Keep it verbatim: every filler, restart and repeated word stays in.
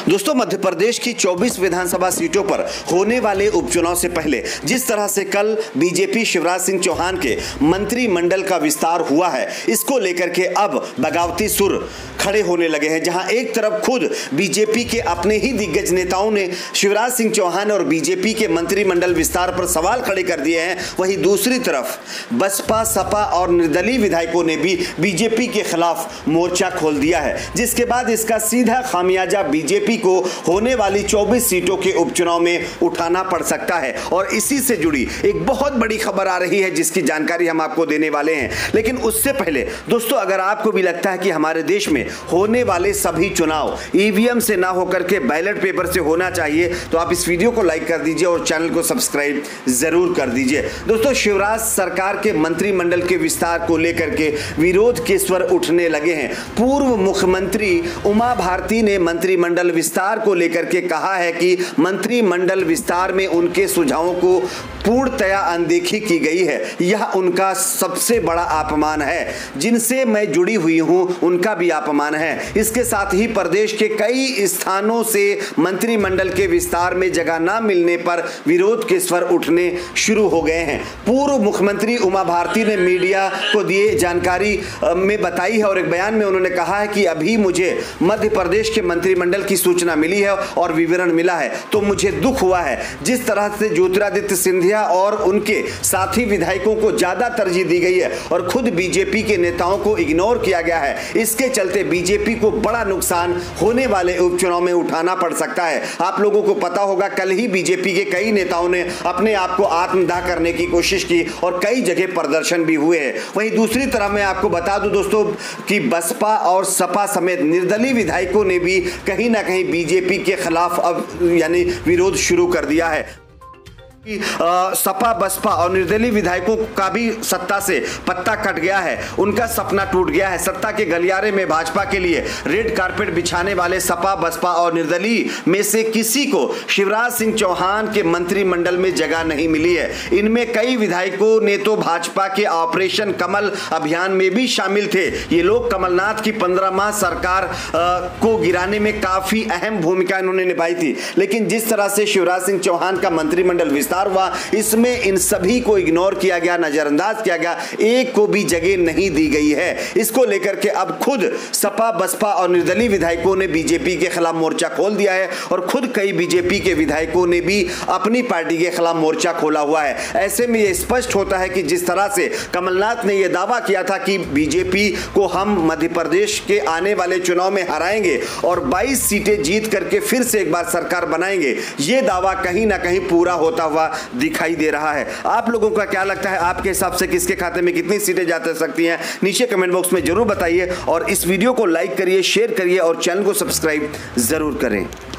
दोस्तों, मध्य प्रदेश की चौबीस विधानसभा सीटों पर होने वाले उपचुनाव से पहले जिस तरह से कल बीजेपी शिवराज सिंह चौहान के मंत्रिमंडल का विस्तार हुआ है, इसको लेकर के अब बगावती सुर खड़े होने लगे हैं। जहां एक तरफ खुद बीजेपी के अपने ही दिग्गज नेताओं ने शिवराज सिंह चौहान और बीजेपी के मंत्रिमंडल विस्तार पर सवाल खड़े कर दिए हैं, वहीं दूसरी तरफ बसपा, सपा और निर्दलीय विधायकों ने भी बीजेपी के खिलाफ मोर्चा खोल दिया है, जिसके बाद इसका सीधा खामियाजा बीजेपी को होने वाली चौबीस सीटों के उपचुनाव में उठाना पड़ सकता है। और इसी से जुड़ी एक बहुत बड़ी खबर आ रही है, जिसकी जानकारी हम आपको देने वाले हैं। लेकिन उससे पहले दोस्तों, अगर आपको भी लगता है कि हमारे देश में होने वाले सभी चुनाव ईवीएम से ना होकर के बैलेट पेपर से होना चाहिए, तो आप इस वीडियो को लाइक कर दीजिए और चैनल को सब्सक्राइब जरूर कर दीजिए। दोस्तों, शिवराज सरकार के मंत्रिमंडल के विस्तार को लेकर के विरोध के स्वर उठने लगे हैं। पूर्व मुख्यमंत्री उमा भारती ने मंत्रिमंडल विस्तार को लेकर के कहा है कि मंत्रिमंडल विस्तार में उनके सुझावों को पूर्णतया अनदेखी की गई है। यह उनका सबसे बड़ा अपमान है। जिनसे मैं जुड़ी हुई हूं, उनका भी अपमान है। इसके साथ ही प्रदेश के कई स्थानों से मंत्रिमंडल के विस्तार में जगह न मिलने पर विरोध के स्वर उठने शुरू हो गए हैं। पूर्व मुख्यमंत्री उमा भारती ने मीडिया को दिए जानकारी में बताई है और एक बयान में उन्होंने कहा है कि अभी मुझे मध्य प्रदेश के मंत्रिमंडल की सूचना मिली है और विवरण मिला है, तो मुझे दुख हुआ है। जिस तरह से ज्योतिरादित्य सिंधिया और उनके साथी विधायकों को ज्यादा तरजीह दी गई है और खुद बीजेपी के नेताओं को इग्नोर किया गया है, इसके चलते बीजेपी को बड़ा नुकसान होने वाले उपचुनाव में उठाना पड़ सकता है। आप लोगों को पता होगा, कल ही बीजेपी के कई नेताओं ने अपने आप को आत्मदाह करने की कोशिश की और कई जगह प्रदर्शन भी हुए हैं। वहीं दूसरी तरफ मैं आपको बता दूं दोस्तों कि बसपा और सपा समेत निर्दलीय विधायकों ने भी कहीं ना कहीं बीजेपी के खिलाफ अब यानी विरोध शुरू कर दिया है। आ, सपा, बसपा और निर्दलीय विधायकों का भी सत्ता से पत्ता कट गया है। उनका सपना टूट गया है। सत्ता के गलियारे में भाजपा के लिए रेड कारपेट बिछाने वाले सपा, बसपा और निर्दलीय में से किसी को शिवराज सिंह चौहान के मंत्रिमंडल में जगह नहीं मिली है। इनमें कई विधायकों ने तो भाजपा के ऑपरेशन कमल अभियान में भी शामिल थे। ये लोग कमलनाथ की पंद्रह माह सरकार आ, को गिराने में काफी अहम भूमिका इन्होंने निभाई थी। लेकिन जिस तरह से शिवराज सिंह चौहान का मंत्रिमंडल विस्तार हुआ, इसमें इन सभी को इग्नोर किया गया, नजरअंदाज किया गया, एक को भी जगह नहीं दी गई है। इसको लेकर के अब खुद सपा, बसपा और निर्दलीय विधायकों ने बीजेपी के खिलाफ मोर्चा खोल दिया है और खुद कई बीजेपी के विधायकों ने भी अपनी पार्टी के खिलाफ मोर्चा खोला हुआ है। ऐसे में यह स्पष्ट होता है कि जिस तरह से कमलनाथ ने यह दावा किया था कि बीजेपी को हम मध्य प्रदेश के आने वाले चुनाव में हराएंगे और बाईस सीटें जीत करके फिर से एक बार सरकार बनाएंगे, यह दावा कहीं ना कहीं पूरा होता हुआ दिखाई दे रहा है। आप लोगों का क्या लगता है? आपके हिसाब से किसके खाते में कितनी सीटें जा सकती हैं? नीचे कमेंट बॉक्स में जरूर बताइए और इस वीडियो को लाइक करिए, शेयर करिए और चैनल को सब्सक्राइब जरूर करें।